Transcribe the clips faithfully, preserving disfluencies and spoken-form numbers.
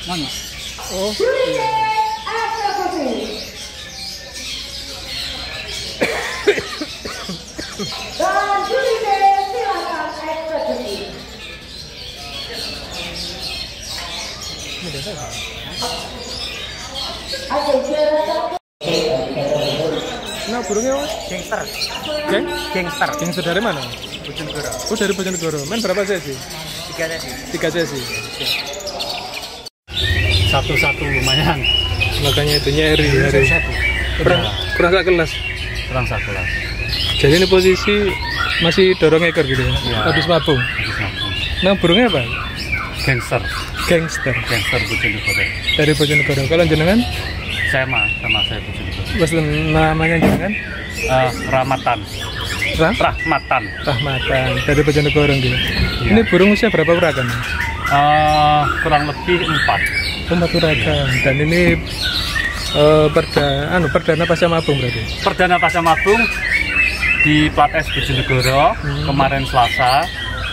Mana? Oh. Nah, burungnya Mas? Gangster. Geng? Gangster. Gangster dari mana? Bojonegoro. Oh, dari Bojonegoro. Main berapa sesi? Tiga sesi. Tiga sesi. Satu-satu lumayan. Makanya itu nyeri hari. Satu. Kurang kurang sak kelas. Kurang satu kelas. Jadi ini posisi masih dorong ekor gitu ya? Ya. Habis mabung. Habis mabung. Nah, burungnya apa? Gangster. Gangster. Gangster Bojonegoro. Dari Bojonegoro. Kalau jenengan? Sama, sama saya Bojonegoro. Mas namanya jenengan? Uh, Ramatan. Rah? Rahmatan. Rahmatan. Dari Bojonegoro gitu. Ya. Ini burung usia berapa perakan? Uh, kurang lebih empat. Empat perakan. Dan ini uh, perda, anu, perdana pasca mabung berarti? Perdana pasca mabung di Plat S Bojonegoro hmm. kemarin Selasa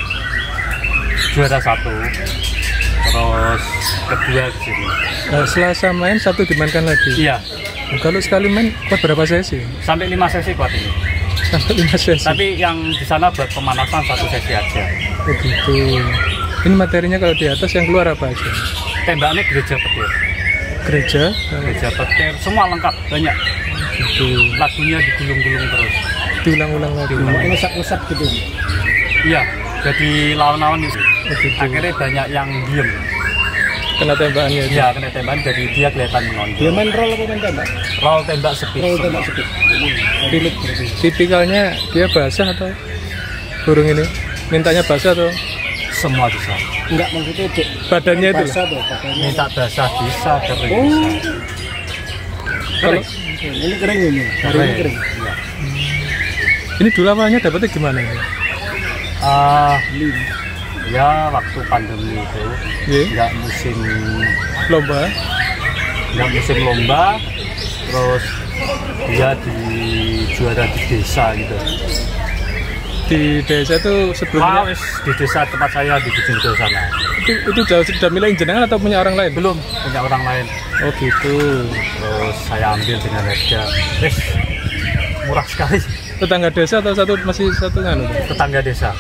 juara satu. Terus kedua di sini. Nah, Selasa main, Sabtu dimainkan lagi. Iya. Nah, kalau sekali main kuat berapa sesi? Sampai lima sesi kuat ini. Sampai lima sesi. Tapi yang di sana buat pemanasan satu sesi aja. Oh gitu. Ini materinya kalau di atas yang keluar apa aja? Tembaknya gereja petir. Gereja? Gereja petir, semua lengkap, banyak. Gitu. Lagunya digulung-gulung terus. Diulang-ulang lagi. Usap-usap gitu. Iya, jadi lawan-lawan itu. Oh, gitu. Akhirnya banyak yang diem. Kena tembakannya itu? Iya, kena tembakan, jadi dia kelihatan menonjol. Dia main roll apa main tembak? Roll tembak speed. Roll tembak speed. Tipikalnya dia basah atau burung ini? Mintanya basah atau? Semua bisa. Enggak, maksudnya itu badannya itu basah tuh, badannya. Minta basah bisa, kering oh. bisa. Kalau ini kering ini. Kering. Ini kering. Ya. Ini dulu awalnya dapetnya gimana ini? Uh, ya waktu pandemi itu yeah. nggak musim lomba, nggak musim lomba, terus dia di juara di desa gitu. Di desa itu sebelumnya? Ah, di desa tempat saya di Bojonegoro sana. Itu itu jauh sudah milih jenengan atau punya orang lain? Belum, punya orang lain. Oh gitu. Terus saya ambil dengan harga, eh, murah sekali. Tetangga desa atau satu masih satu kan? Tetangga desa.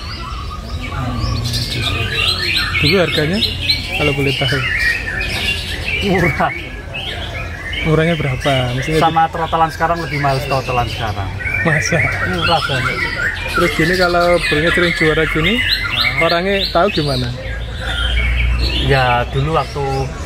Dulu harganya kalau boleh tahu? Murah. Murahnya berapa? Maksudnya sama trotelan sekarang lebih mahal trotelan sekarang. Masa? Murah banget. Terus gini kalau burungnya sering juara gini, hmm. orangnya tahu gimana? Ya dulu waktu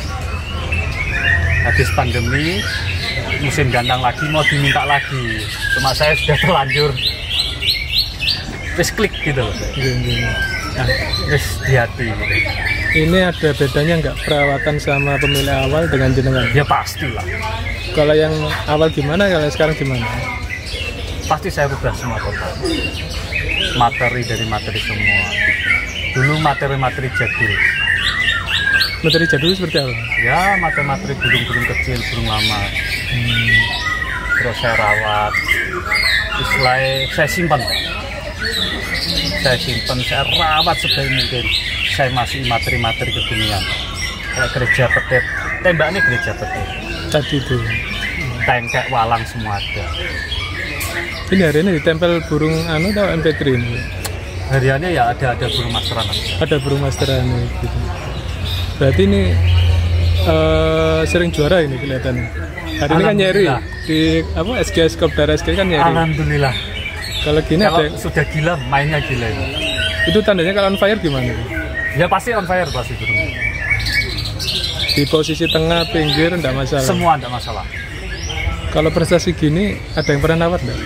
habis pandemi, musim gandang lagi mau diminta lagi. Cuma saya sudah terlanjur. Wis klik gitu loh. Nah, wis di hati gitu. Ini ada bedanya nggak perawatan sama pemilik awal dengan jenengan? Ya pastilah. Kalau yang awal gimana, kalau sekarang gimana? Pasti saya rubah semua total. Materi dari materi semua. Dulu materi-materi jadul. Materi jadul seperti apa? Ya materi-materi burung-burung kecil, burung lama. Hmm. Terus saya rawat. Istilahnya saya simpan. Saya simpan, saya rawat sebaik mungkin. Saya masih materi-materi kekinian. Kayak gereja petir. Tembaknya gereja petir. Tadi itu. Tengkek, walang semua ada. Ini hari ini ditempel burung anu atau M P tiga ini? Hariannya ya ada ada burung masteran. Ada burung masteran gitu. Berarti ini uh, sering juara ini kelihatannya. Hari ini kan nyeri di apa S G S Kopdar S G kan nyeri. Alhamdulillah. Kalau gini kalau ada sudah gila, mainnya gila ini. Itu tandanya kalau on fire gimana? Ya pasti on fire pasti burung. Di posisi tengah, pinggir, enggak masalah. Semua enggak masalah. Kalau prestasi gini ada yang pernah nawat enggak?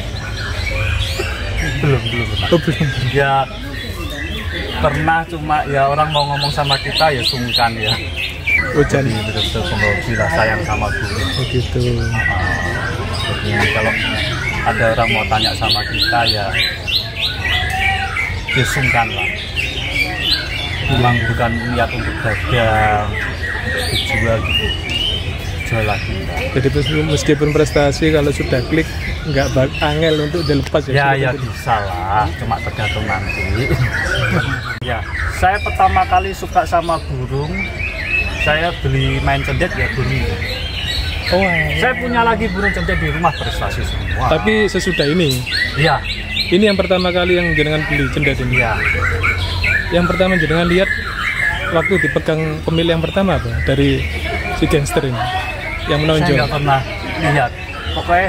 Belum, belum pernah. Oh, belum. Ya pernah, cuma ya orang mau ngomong sama kita ya sungkan ya. Hujan. Jadi betul-betul pembawa lah sayang sama burung. Oh gitu. Uh, jadi kalau ada orang mau tanya sama kita ya ya sungkan lah. Memang bukan niat untuk dagang, dijual gitu. Jual lagi. Jadi meskipun prestasi kalau sudah klik nggak angel untuk dilepas ya? Ya ya bisa lah, cuma tergantung nanti. Ya, saya pertama kali suka sama burung saya beli main cendet ya burung itu. Oh, Saya punya lagi burung cendet di rumah prestasi semua. tapi sesudah ini, Iya, ini yang pertama kali yang jenengan beli cendet ini. iya. Yang pertama jenengan lihat waktu dipegang pemilik yang pertama apa? Dari si gangster ini yang Saya menonjol. nggak pernah lihat. Pokoknya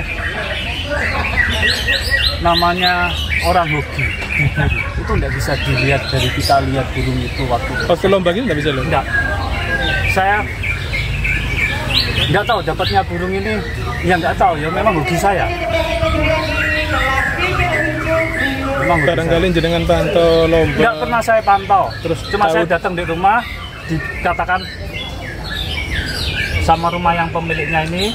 namanya orang hobi di burung itu nggak bisa dilihat dari kita lihat burung itu waktu Waktu lomba ini nggak bisa loh. enggak. Saya nggak tahu dapatnya burung ini, ya nggak tahu ya memang hobi saya. Memang hobi Barangkali jenengan pantau lomba. nggak pernah saya pantau. Terus Cuma tahu- saya datang di rumah, dikatakan sama rumah yang pemiliknya ini,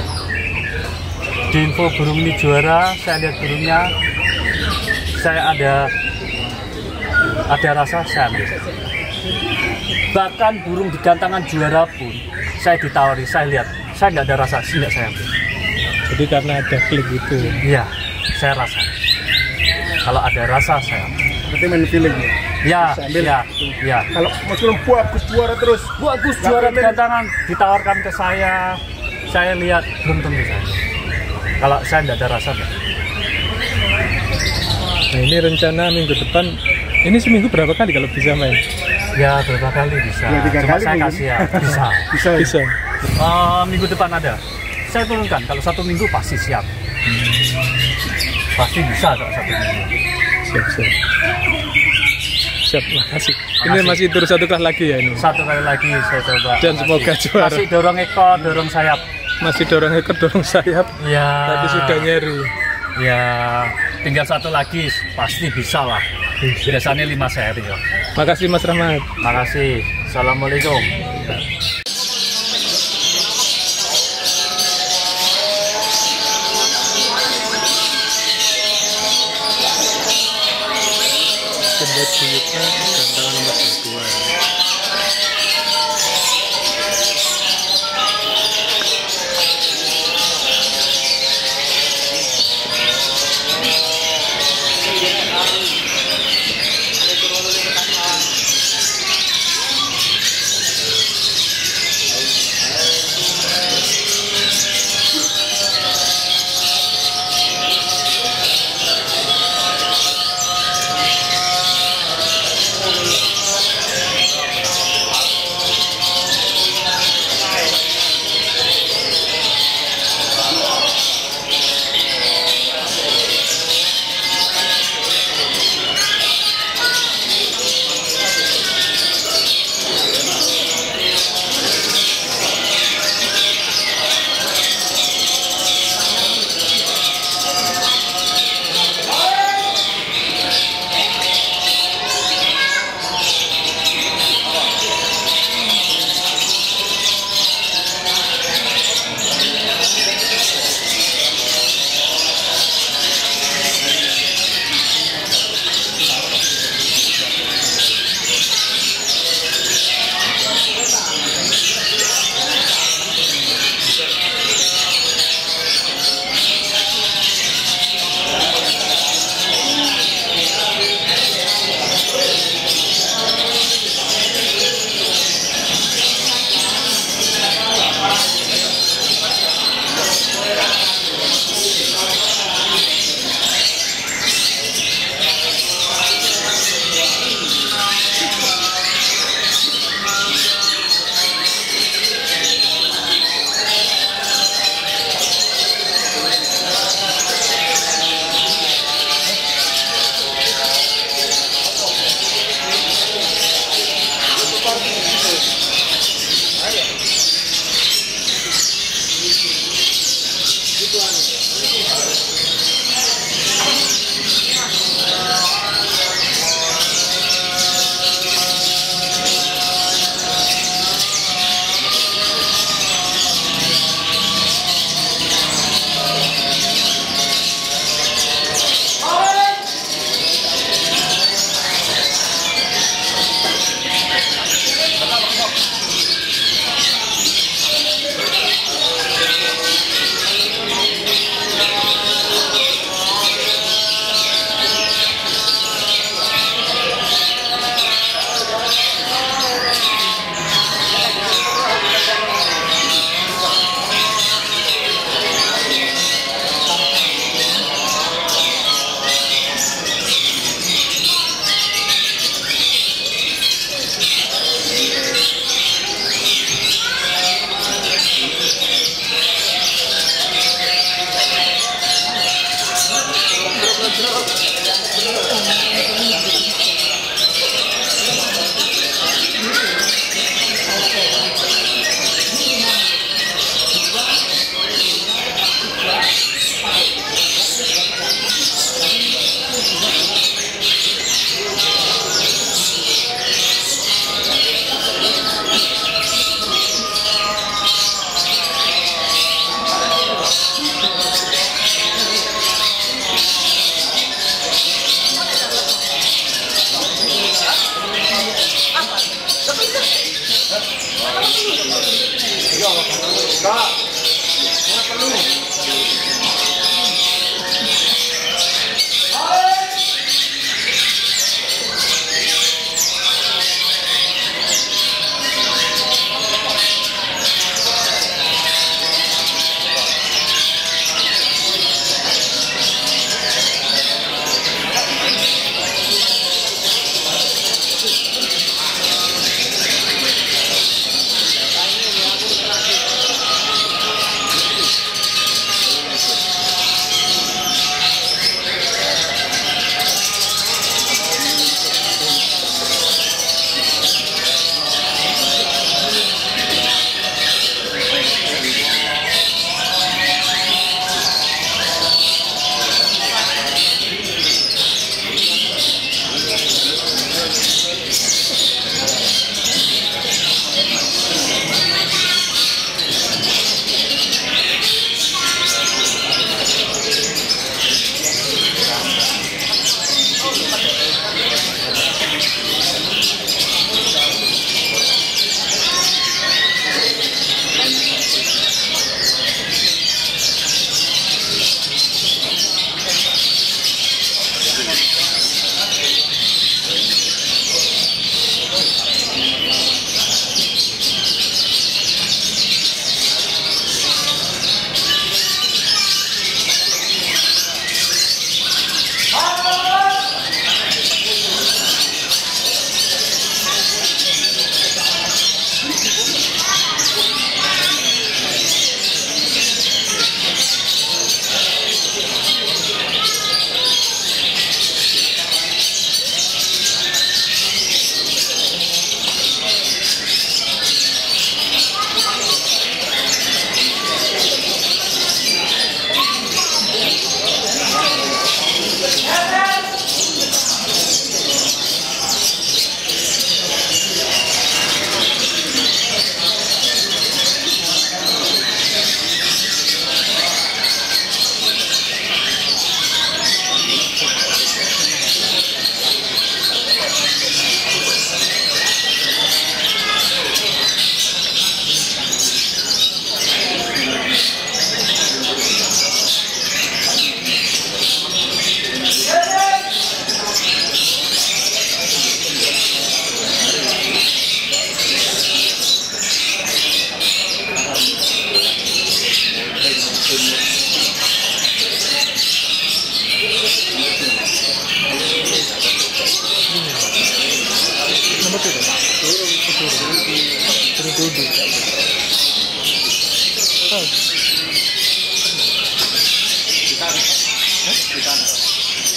diinfo burung ini juara. Saya lihat burungnya, saya ada ada rasa saya ambil. Bahkan burung di gantangan juara pun saya ditawari, saya lihat, saya nggak ada rasa, tidak saya ambil. Jadi karena ada klik itu. Iya, saya rasa. Kalau ada rasa saya ambil. Berarti main feeling ya. Ya, Bisa ambil. ya, ya. Kalau meskipun bagus juara terus, Bu Agus Nggak juara ambil. gantangan ditawarkan ke saya, saya lihat belum tentu saya. Kalau saya tidak ada rasa, enggak. Nah ini rencana minggu depan. Ini seminggu berapa kali kalau bisa main? Ya berapa kali bisa. Ya, tiga Cuma kali saya mungkin. kasih ya, bisa. bisa. ya? Bisa. Eh, minggu depan ada. Saya turunkan. Kalau satu minggu pasti siap. Pasti bisa kalau satu minggu. Siap, siap. Siap, makasih. Ini Makasih. masih turun satu kelas lagi ya ini. Satu kali lagi saya coba. Dan semoga juara. Masih dorong ekor, dorong sayap. Masih dorong ekor, dorong sayap. Ya. Tapi sudah nyeri. Ya, tinggal satu lagi pasti bisa lah. Biasanya lima seri ya. Makasih Mas Rahmat. Makasih. Assalamualaikum. Cendet buyutnya gantangan nomor dua.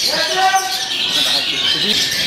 Jadi